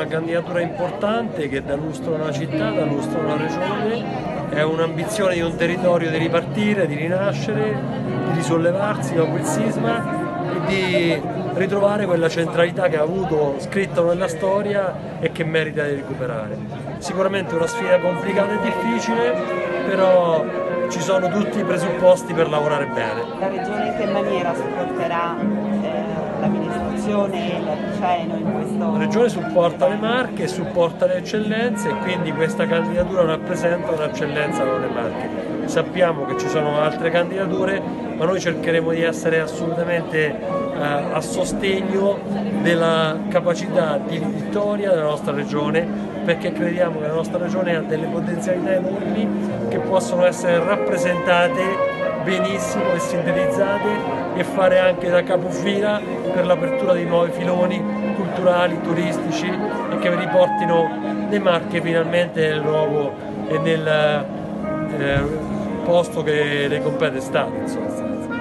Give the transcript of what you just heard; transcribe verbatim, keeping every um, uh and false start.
candidatura importante che dà lustro a una città, dà lustro a una regione, è un'ambizione di un territorio di ripartire, di rinascere, di risollevarsi dopo il sisma e di ritrovare quella centralità che ha avuto scritto nella storia e che merita di recuperare. Sicuramente una sfida complicata e difficile, però ci sono tutti i presupposti per lavorare bene. La Regione in che maniera supporterà eh, l'amministrazione e l'Arceno in questo? La Regione supporta le Marche, supporta le eccellenze e quindi questa candidatura rappresenta un'eccellenza per le Marche. Sappiamo che ci sono altre candidature, ma noi cercheremo di essere assolutamente eh, a sostegno della capacità di vittoria della nostra Regione, perché crediamo che la nostra Regione ha delle potenzialità enormi che possono essere rappresentate benissimo e sintetizzate e fare anche da capofila per l'apertura di nuovi filoni culturali, turistici e che riportino le Marche finalmente nel nuovo e nel eh, posto che le compete Stato, in sostanza.